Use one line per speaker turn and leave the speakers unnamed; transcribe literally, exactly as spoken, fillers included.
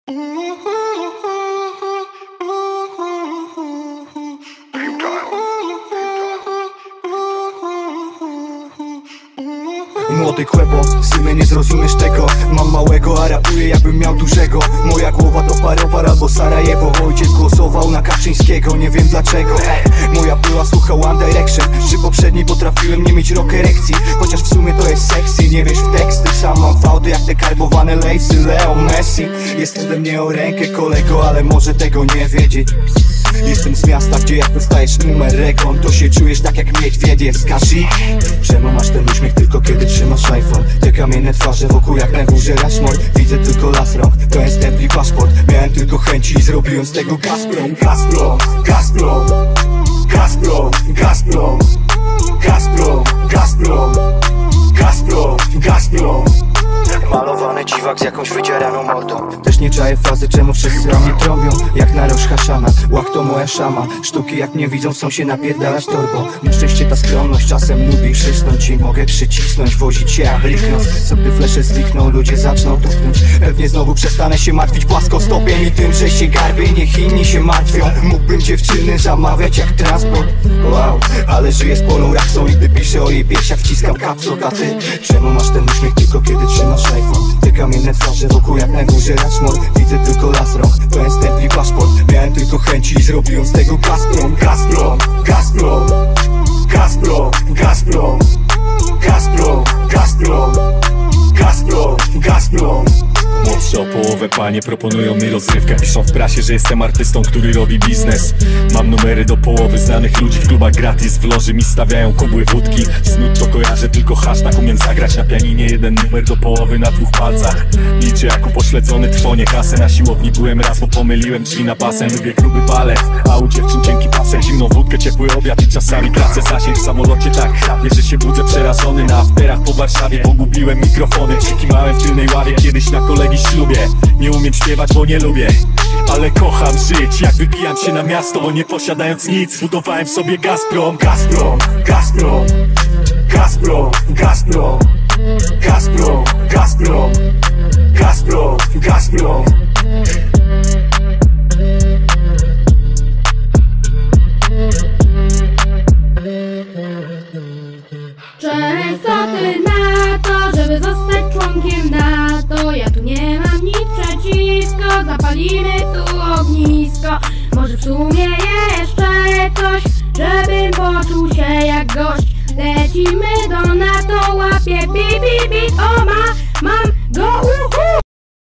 Młody kłebo, w sumie nie zrozumiesz tego. Mam małego, a rapuję jakbym miał dużego. Moja głowa to Parowar albo Sarajewo. Ojciec głosował na Kaczyńskiego, nie wiem dlaczego. Moja była słucha One Direction. Przy poprzedniej potrafiłem nie mieć rock erekcji. Chociaż w sumie to jest sexy, nie wiesz w teksty. Sam mam fałdy jak te karbowane lejsy Leo Messi. Jest ode mnie o rękę kolego, ale może tego nie wiedzieć. Jestem z miasta, gdzie jak dostajesz numer rekon, to się czujesz tak jak Miedwiediew. Kazi, czemu masz ten uśmiech tylko kiedy trzymasz iPhone? Te kamienne twarze wokół jak na górze Rushmore. Widzę tylko las rąk, to jest templi paszport. Miałem tylko chęci i zrobiłem z tego Gazprom. Gazprom, Gazprom, Gazprom, Gazprom, Gazprom, Gazprom, Gazprom, Gazprom. Malowany dziwak z jakąś wydzieraną mordą. Też nie czaję fazy, czemu wszyscy o mnie trąbią. Jak na Rosh Hashana, łach to moja szama. Sztuki jak mnie widzą, chcą się napierdalać torbo. Na szczęście ta skromność czasem lubi przysnąć. I mogę przycisnąć, wozić się jak liknos. Co gdy flesze znikną, ludzie zaczną tupnąć. Pewnie znowu przestanę się martwić płaskostopiem i tym, że się garbię, niech inni się martwią. Mógłbym dziewczyny zamawiać jak transport. Wow, ale żyję z polą raksą i gdy piszę o jej piersiach wciskam kapsot. A ty, czemu masz ten uśmiech tylko kiedy trzymasz iPhone? Te kamienne twarze wokół jak na górze Rushmore. Widzę tylko las rąk, to jest templi paszport. Miałem tylko chęci i zrobiłem z tego Gazprom. Gazprom, Gazprom, Gazprom, Gazprom, Gazprom, Gazprom, Gazprom, Gazprom.
Młodsze o połowę panie proponują mi rozrywkę. Piszą w prasie, że jestem artystą, który robi biznes. Mam numery do połowy znanych ludzi w klubach gratis. W loży mi stawiają kubły wódki. Snud to kojarzę, tylko hashtag umiem zagrać na pianinie. Jeden numer do połowy na dwóch palcach. Liczę jak upośledzony trwonie kasę. Na siłowni byłem raz, bo pomyliłem drzwi na basen. Lubię gruby balet, a u dziewczyn cienki pasek. Zimną wódkę, ciepły obiad i czasami tracę zasięg w samolocie. Tak chrapię, że się budzę przerażony. Na afterach po Warszawie pogubiłem mikrofony. Przykimałem w tylnej ławie kiedyś na kolegi ślubie. Nie umiem śpiewać, bo nie lubię, ale kocham żyć. Jak wybijam się na miasto, bo nie posiadając nic zbudowałem sobie Gazprom.
Gazprom, Gazprom, Gazprom, Gazprom, Gazprom, Gazprom, Gazprom, Gazprom.
Często ty na to, żeby zostać członkiem NATO. Ja tu nie mam nic przeciwko, zapalimy tu ognisko. Może w sumie jeszcze coś, żebym poczuł się jak gość. Lecimy do NATO, łapie bi bi bi. O ma, mam go u